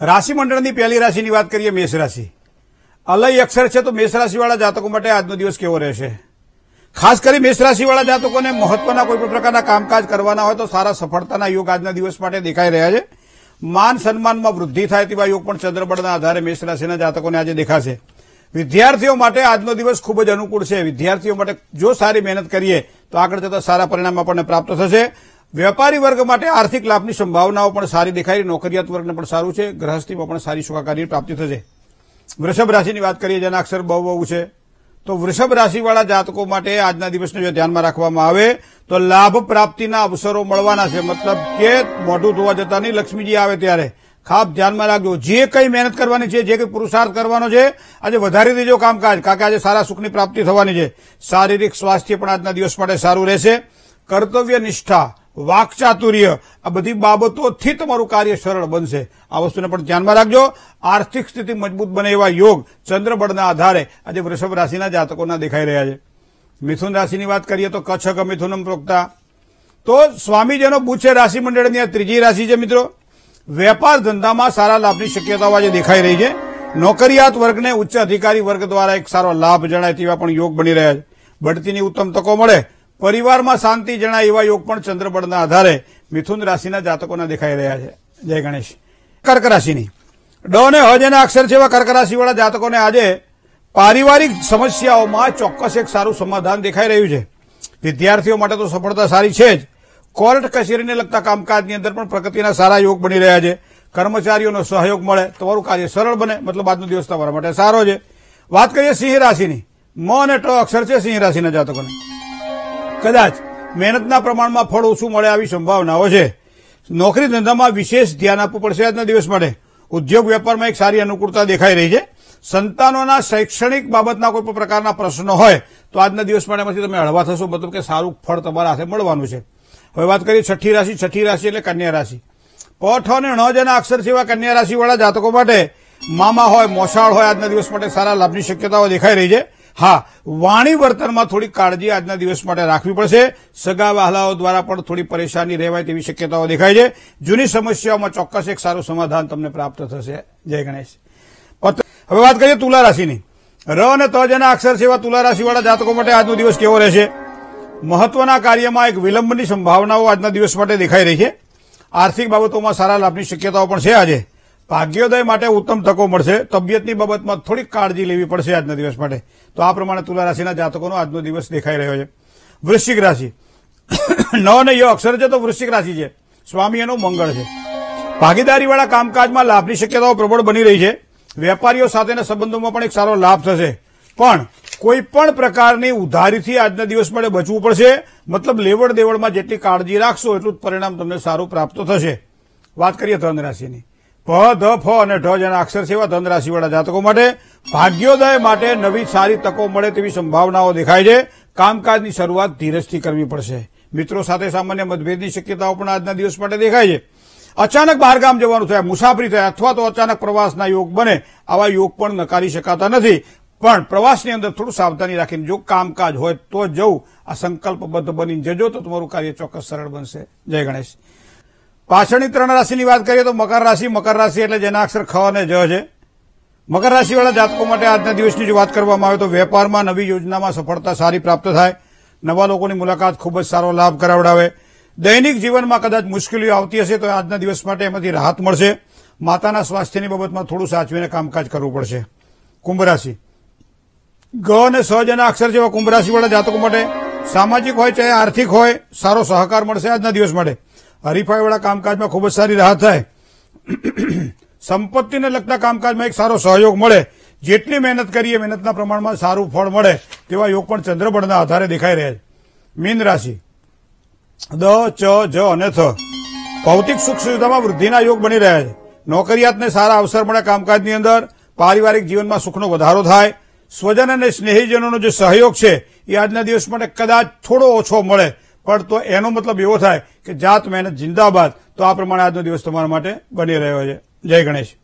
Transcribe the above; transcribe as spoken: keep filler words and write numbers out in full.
રાશિ મંડળની પહેલી રાશિની વાત કરીએ, મેષ રાશિ. અલય અક્ષર છે તો મેષ રાશિવાળા જાતકો માટે આજનો દિવસ કેવો રહેશે? ખાસ કરી મેષ રાશિવાળા જાતકોને મહત્વના કોઈ પણ પ્રકારના કામકાજ કરવાના હોય તો સારા સફળતાના યોગ આજના દિવસ માટે દેખાઈ રહ્યા છે. માન સન્માનમાં વૃદ્ધિ થાય તેવા યોગ પણ ચંદ્રબળના આધારે મેષ રાશિના જાતકોને આજે દેખાશે. વિદ્યાર્થીઓ માટે આજનો દિવસ ખૂબ જ અનુકૂળ છે. વિદ્યાર્થીઓ માટે જો સારી મહેનત કરીએ તો આગળ જતા સારા પરિણામ આપણને પ્રાપ્ત થશે. વેપારી વર્ગ માટે આર્થિક લાભની સંભાવનાઓ પણ સારી દેખાઈ. નોકરિયાત વર્ગને પણ સારું છે. ગૃહસ્થીમાં પણ સારી સુખાકારી પ્રાપ્તિ થશે. વૃષભ રાશિની વાત કરીએ, જેના અક્ષર બહુ બહુ છે, તો વૃષભ રાશિવાળા જાતકો માટે આજના દિવસને જો ધ્યાનમાં રાખવામાં આવે તો લાભ પ્રાપ્તિના અવસરો મળવાના છે. મતલબ કે મોઢું ધોવા જતા નહીં, લક્ષ્મીજી આવે ત્યારે ખાસ ધ્યાનમાં રાખજો. જે કંઈ મહેનત કરવાની છે, જે કંઈ પુરુષાર્થ કરવાનો છે, આજે વધારી દેજો કામકાજ, કારણ કે આજે સારા સુખની પ્રાપ્તિ થવાની છે. શારીરિક સ્વાસ્થ્ય પણ આજના દિવસ માટે સારું રહેશે. કર્તવ્ય નિષ્ઠા, વાકચાતુર્ય, આ બધી બાબતોથી તમારું કાર્ય સરળ બનશે. આ વસ્તુને પણ ધ્યાનમાં રાખજો. આર્થિક સ્થિતિ મજબૂત બને એવા યોગ ચંદ્રબળના આધારે આજે વૃષભ રાશિના જાતકોના દેખાઈ રહ્યા છે. મિથુન રાશિની વાત કરીએ તો કચ્છ ક મિથુનમ પ્રોક્તા, તો સ્વામીજીનો બુધ છે રાશિ મંડળની આ ત્રીજી રાશિ છે. મિત્રો, વેપાર ધંધામાં સારા લાભની શક્યતાઓ આજે દેખાઈ રહી છે. નોકરિયાત વર્ગને ઉચ્ચ અધિકારી વર્ગ દ્વારા એક સારો લાભ જણાય તેવા પણ યોગ બની રહ્યા છે. બઢતીની ઉત્તમ તકો મળે, પરિવારમાં શાંતિ જણાય એવા યોગ પણ ચંદ્રબળના આધારે મિથુન રાશિના જાતકોના દેખાઈ રહ્યા છે. જય ગણેશ. કર્ક રાશિની ડ અને હ જેના અક્ષર છે એવા કર્ક રાશિવાળા જાતકોને આજે પારિવારિક સમસ્યાઓમાં ચોક્કસ એક સારું સમાધાન દેખાઈ રહ્યું છે. વિદ્યાર્થીઓ માટે તો સફળતા સારી છે જ. કોર્ટ કચેરીને લગતા કામકાજની અંદર પણ પ્રગતિના સારા યોગ બની રહ્યા છે. કર્મચારીઓનો સહયોગ મળે, તમારું કાર્ય સરળ બને, મતલબ આજનો દિવસ તમારા માટે સારો છે. વાત કરીએ સિંહ રાશિની, મ અને ટ અક્ષર છે સિંહ રાશિના જાતકોને કદાચ મહેનતના પ્રમાણમાં ફળ ઓછું મળે આવી સંભાવનાઓ છે. નોકરી ધંધામાં વિશેષ ધ્યાન આપવું પડશે આજના દિવસ માટે. ઉદ્યોગ વેપારમાં એક સારી અનુકૂળતા દેખાઈ રહી છે. સંતાનોના શૈક્ષણિક બાબતના કોઈ પણ પ્રકારના પ્રશ્નો હોય તો આજના દિવસ માટેમાંથી તમે હળવા થશો, મતલબ કે સારું ફળ તમારા હાથે મળવાનું છે. હવે વાત કરીએ છઠ્ઠી રાશિ. છઠ્ઠી રાશિ એટલે કન્યા રાશિ. પ, ઠ અને ણ જેના અક્ષર છે એવા કન્યા રાશિવાળા જાતકો માટે મામા હોય, મોસાળ હોય, આજના દિવસ માટે સારા લાભની શક્યતાઓ દેખાઈ રહી છે. હા, વાણી વર્તનમાં થોડી કાળજી આજના દિવસ માટે રાખવી પડશે. સગા વહાલાઓ દ્વારા પણ થોડી પરેશાની રહેવાય તેવી શક્યતાઓ દેખાય છે. જૂની સમસ્યાઓમાં ચોક્કસ એક સારું સમાધાન તમને પ્રાપ્ત થશે. જય ગણેશ. હવે વાત કરીએ તુલા રાશિની. ર અને ત જેના અક્ષર છે એવા તુલા રાશિવાળા જાતકો માટે આજનો દિવસ કેવો રહેશે? મહત્વના કાર્યમાં એક વિલંબની સંભાવનાઓ આજના દિવસ માટે દેખાઈ રહી છે. આર્થિક બાબતોમાં સારા લાભની શક્યતાઓ પણ છે. આજે ભાગ્યોદય માટે ઉત્તમ તકો મળશે. તબિયતની બાબતમાં થોડીક કાળજી લેવી પડશે આજના દિવસ માટે. તો આ પ્રમાણે તુલા રાશિના જાતકોનો આજનો દિવસ દેખાઈ રહ્યો છે. વૃશ્ચિક રાશિ, ન અને ય અક્ષર છે તો વૃશ્ચિક રાશિ છે. સ્વામી એનો મંગળ છે. ભાગીદારીવાળા કામકાજમાં લાભની શક્યતાઓ પ્રબળ બની રહી છે. વેપારીઓ સાથેના સંબંધોમાં પણ એક સારો લાભ થશે. પણ કોઈ પણ પ્રકારની ઉધારીથી આજના દિવસ માટે બચવું પડશે. મતલબ લેવડ દેવડમાં જેટલી કાળજી રાખશો એટલું જ પરિણામ તમને સારું પ્રાપ્ત થશે. વાત કરીએ ધન રાશિની. પ, ધ, ફ અને ઢ જેના અક્ષર છે એવા ધન રાશિવાળા જાતકો માટે ભાગ્યોદય માટે નવી સારી તકો મળે તેવી સંભાવનાઓ દેખાય છે. કામકાજની શરૂઆત ધીરજથી કરવી પડશે. મિત્રો સાથે સામાન્ય મતભેદની શક્યતાઓ પણ આજના દિવસ માટે દેખાય છે. અચાનક બહારગામ જવાનું થાય, મુસાફરી થાય અથવા તો અચાનક પ્રવાસના યોગ બને, આવા યોગ પણ નકારી શકાતા નથી. પણ પ્રવાસની અંદર થોડું સાવધાની રાખીને જો કામકાજ હોય તો જવું. આ સંકલ્પબદ્ધ બનીને જજો તો તમારું કાર્ય ચોક્કસ સરળ બનશે. જય ગણેશ. પાછળની ત્રણ રાશિની વાત કરીએ તો મકર રાશિ. મકર રાશિ એટલે જેના અક્ષર ખ અને જ છે. મકર રાશિવાળા જાતકો માટે આજના દિવસની જો વાત કરવામાં આવે તો વેપારમાં નવી યોજનામાં સફળતા સારી પ્રાપ્ત થાય. નવા લોકોની મુલાકાત ખૂબ જ સારો લાભ કરાવડાવે. દૈનિક જીવનમાં કદાચ મુશ્કેલીઓ આવતી હશે તો આજના દિવસ માટે એમાંથી રાહત મળશે. માતાના સ્વાસ્થ્યની બાબતમાં થોડું સાચવીને કામકાજ કરવું પડશે. કુંભ રાશિ, ગ અને સ જેના અક્ષર જેવા કુંભ રાશિવાળા જાતકો માટે સામાજિક હોય ચાહે આર્થિક હોય સારો સહકાર મળશે આજના દિવસ માટે. હરીફાઈવાળા કામકાજમાં ખૂબ જ સારી રાહત થાય. સંપત્તિને લગતા કામકાજમાં એક સારો સહયોગ મળે. જેટલી મહેનત કરીએ મહેનતના પ્રમાણમાં સારું ફળ મળે તેવા યોગ પણ ચંદ્રબળના આધારે દેખાઈ રહ્યા છે. મીન રાશિ, દ, ચ, જ અને થ ભૌતિક સુખ સુવિધામાં વૃદ્ધિના યોગ બની રહ્યા છે. નોકરિયાતને સારા અવસર મળે કામકાજની અંદર. પારિવારિક જીવનમાં સુખનો વધારો થાય. સ્વજન અને સ્નેહીજનોનો જે સહયોગ છે એ આજના દિવસ માટે કદાચ થોડો ઓછો મળે, પણ તો એનો મતલબ એવો થાય કે જાત મહેનત જિંદાબાદ. તો આ પ્રમાણે આજનો દિવસ તમારા માટે બની રહ્યો છે. જય ગણેશ.